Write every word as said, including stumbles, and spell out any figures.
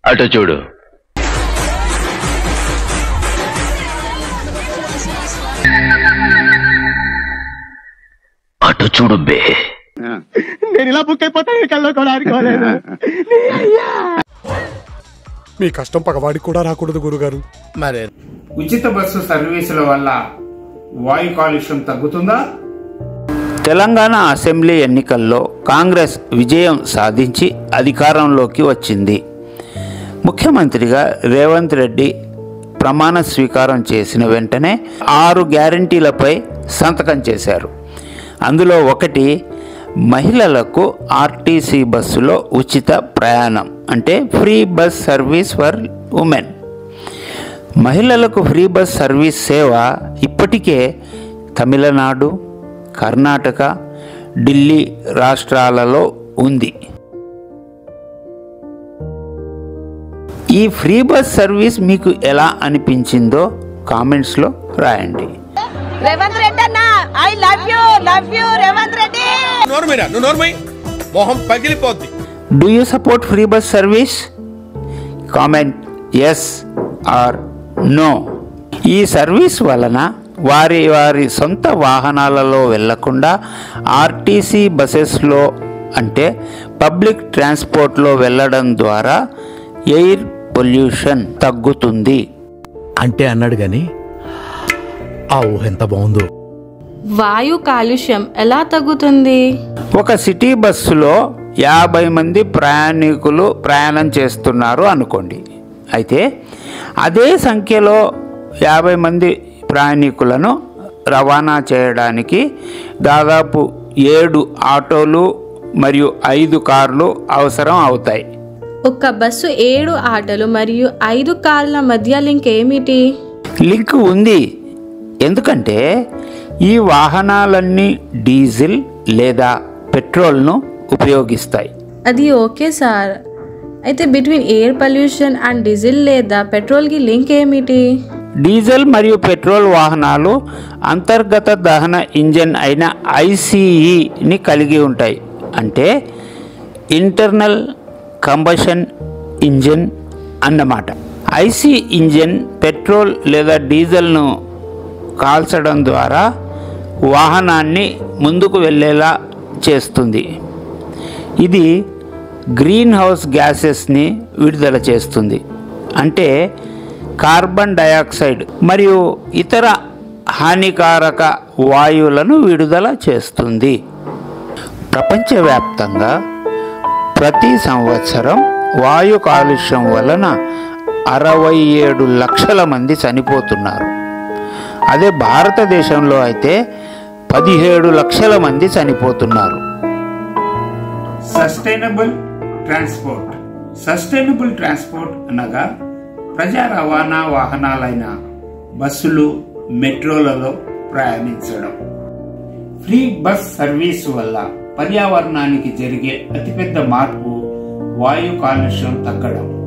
అటు చూడు. అటు చూడు బే. నేను ఇలా బుక్ అయిపోతాను కల్లో కూడా అనుకోలేదు. మీ కష్టం పగవాడికి కూడా రాకూడదు గురుగారు. మరి ఉచిత బస్సు సర్వీసుల వల్ల వాయు కాలుష్యం తగ్గుతుందా? తెలంగాణ అసెంబ్లీ ఎన్నికల్లో కాంగ్రెస్ విజయం సాధించి అధికారంలోకి వచ్చింది. ముఖ్యమంత్రిగా రేవంత్ రెడ్డి ప్రమాణ స్వీకారం చేసిన వెంటనే ఆరు గ్యారంటీలపై సంతకం చేశారు. అందులో ఒకటి మహిళలకు ఆర్టీసీ బస్సులో ఉచిత ప్రయాణం, అంటే free bus service for women. మహిళలకు ఫ్రీ బస్ సర్వీస్ సేవ ఇప్పటికే తమిళనాడు, కర్ణాటక, ఢిల్లీ రాష్ట్రాలలో ఉంది. ఈ ఫ్రీ బస్ సర్వీస్ మీకు ఎలా అనిపించిందో కామెంట్స్లో రాయండి. రేవంత్ రెడ్డి అన్న, I love you love you Revanth Reddy. నోర్మైనా నువ్వు నోర్మై, మొహం పగిలిపోద్ది. Do you support free bus service? Comment yes or no. ఈ సర్వీస్ వలన వారి వారి సొంత వాహనాలలో వెళ్లకుండా ఆర్టీసీ బసెస్లో, అంటే పబ్లిక్ ట్రాన్స్పోర్ట్లో వెళ్ళడం ద్వారా ఎయిర్ పొల్యూషన్ తగ్గుతుంది అంటే అన్నాడు గాని ఆ ఊహ ఎంత బాగుందో. వాయు కాలుష్యం ఎలా తగ్గుతుంది? ఒక సిటీ బస్సులో యాభై మంది ప్రయాణికులు ప్రయాణం చేస్తున్నారు అనుకోండి. అయితే అదే సంఖ్యలో యాభై మంది ప్రయాణికులను రవాణా చేయడానికి దాదాపు ఏడు ఆటోలు మరియు ఐదు కార్లు అవసరం అవుతాయి. ఒక బస్సు ఏడు ఆటోలు మరియు ఐదు కార్ల మధ్య లింక్ ఏమిటి? లింక్ ఉంది. ఎందుకంటే ఈ వాహనాలన్నీ డీజిల్ లేదా పెట్రోల్ను ఉపయోగిస్తాయి. అది ఓకే సార్, అయితే between air pollution and diesel లేదా పెట్రోల్కి లింక్ ఏమిటి? డీజిల్ మరియు పెట్రోల్ వాహనాలు అంతర్గత దహన ఇంజన్ అయిన ఐసీఈని కలిగి ఉంటాయి. అంటే ఇంటర్నల్ కంబషన్ ఇంజన్ అన్నమాట. ఐసీ ఇంజన్ పెట్రోల్ లేదా డీజిల్ను కాల్చడం ద్వారా వాహనాన్ని ముందుకు వెళ్ళేలా చేస్తుంది. ఇది గ్రీన్ హౌస్ గ్యాసెస్ని విడుదల చేస్తుంది. అంటే కార్బన్ డయాక్సైడ్ మరియు ఇతర హానికారక వాయువులను విడుదల చేస్తుంది. ప్రపంచవ్యాప్తంగా ప్రతి సంవత్సరం వాయు కాలుష్యం వలన అరవై ఏడు లక్షల మంది చనిపోతున్నారు. అదే భారతదేశంలో అయితే పదిహేడు లక్షల మంది చనిపోతున్నారు. Sustainable transport. సస్టైనబుల్ ట్రాన్స్పోర్ట్ అనగా ప్రజా రవాణా వాహనాలైన బస్సులు, మెట్రోలలో ప్రయాణించడం. ఫ్రీ బస్ సర్వీస్ వల్ల పర్యావరణానికి జరిగే అతిపెద్ద మార్పు వాయు కాలుష్యం తగ్గడం.